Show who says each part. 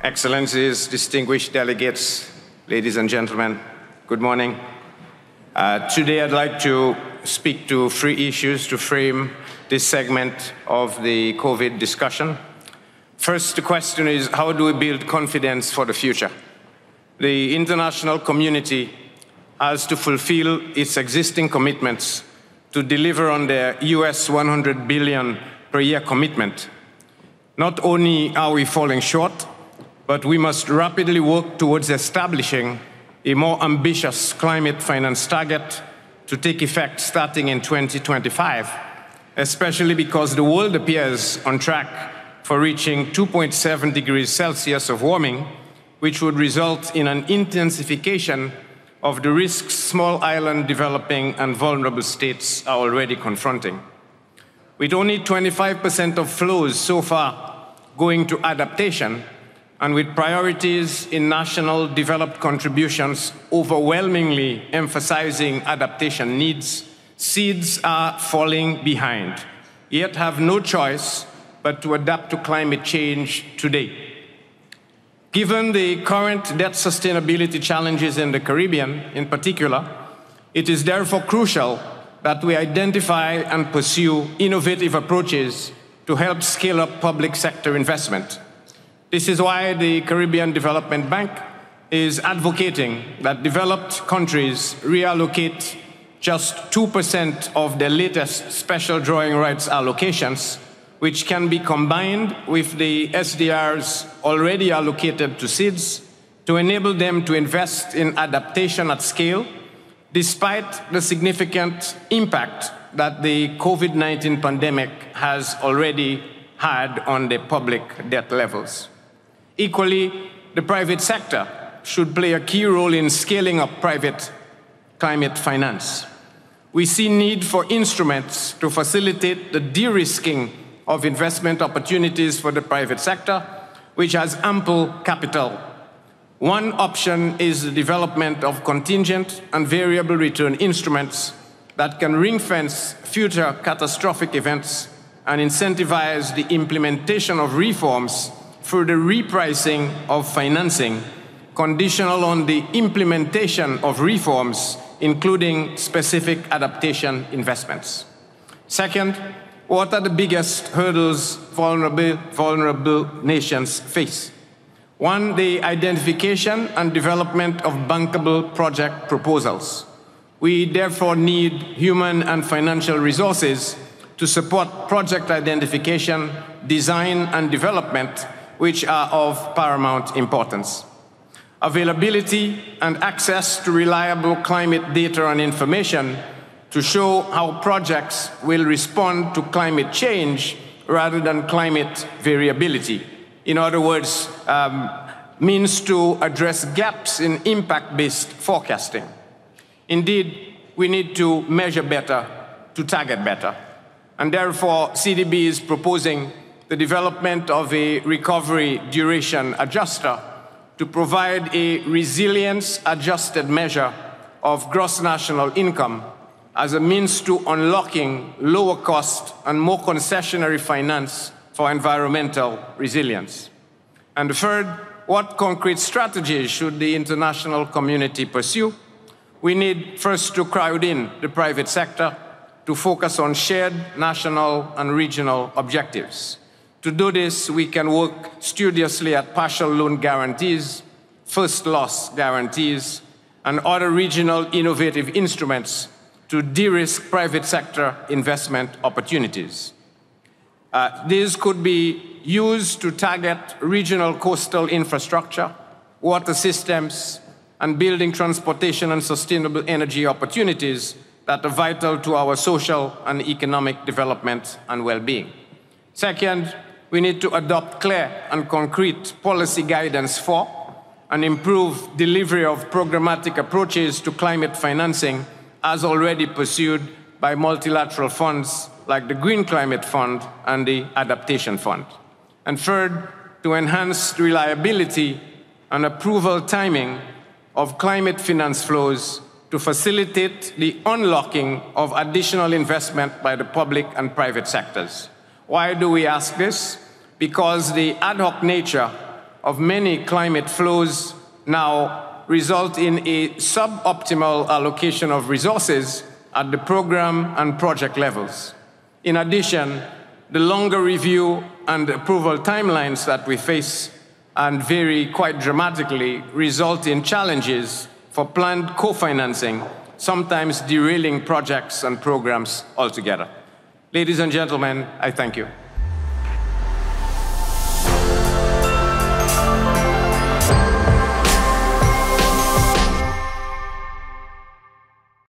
Speaker 1: Excellencies, distinguished delegates, ladies and gentlemen, good morning. Today I'd like to speak to three issues to frame this segment of the COVID discussion. First, the question is, how do we build confidence for the future? The international community has to fulfill its existing commitments to deliver on their US $100 billion per year commitment. Not only are we falling short, but we must rapidly work towards establishing a more ambitious climate finance target to take effect starting in 2025, especially because the world appears on track for reaching 2.7 degrees Celsius of warming, which would result in an intensification of the risks small island developing and vulnerable states are already confronting. With only 25% of flows so far going to adaptation, and with priorities in national developed contributions overwhelmingly emphasizing adaptation needs, seeds are falling behind, yet have no choice but to adapt to climate change today. Given the current debt sustainability challenges in the Caribbean in particular, it is therefore crucial that we identify and pursue innovative approaches to help scale up public sector investment. This is why the Caribbean Development Bank is advocating that developed countries reallocate just 2% of their latest special drawing rights allocations, which can be combined with the SDRs already allocated to SIDS to enable them to invest in adaptation at scale, despite the significant impact that the COVID-19 pandemic has already had on the public debt levels. Equally, the private sector should play a key role in scaling up private climate finance. We see need for instruments to facilitate the de-risking of investment opportunities for the private sector, which has ample capital. One option is the development of contingent and variable return instruments that can ring-fence future catastrophic events and incentivize the implementation of reforms through the repricing of financing, conditional on the implementation of reforms, including specific adaptation investments. Second, what are the biggest hurdles vulnerable nations face? One, the identification and development of bankable project proposals. We therefore need human and financial resources to support project identification, design, and development, which are of paramount importance. Availability and access to reliable climate data and information to show how projects will respond to climate change rather than climate variability. In other words, means to address gaps in impact-based forecasting. Indeed, we need to measure better to target better. And therefore, CDB is proposing the development of a recovery duration adjuster to provide a resilience-adjusted measure of gross national income as a means to unlocking lower cost and more concessionary finance for environmental resilience. And third, what concrete strategies should the international community pursue? We need first to crowd in the private sector to focus on shared national and regional objectives. To do this, we can work studiously at partial loan guarantees, first loss guarantees, and other regional innovative instruments to de-risk private sector investment opportunities. These could be used to target regional coastal infrastructure, water systems, and building transportation and sustainable energy opportunities that are vital to our social and economic development and well-being. Second, we need to adopt clear and concrete policy guidance for and improve delivery of programmatic approaches to climate financing as already pursued by multilateral funds like the Green Climate Fund and the Adaptation Fund. And third, to enhance reliability and approval timing of climate finance flows to facilitate the unlocking of additional investment by the public and private sectors. Why do we ask this? Because the ad hoc nature of many climate flows now result in a suboptimal allocation of resources at the program and project levels. In addition, the longer review and approval timelines that we face and vary quite dramatically result in challenges for planned co-financing, sometimes derailing projects and programs altogether. Ladies and gentlemen, I thank you.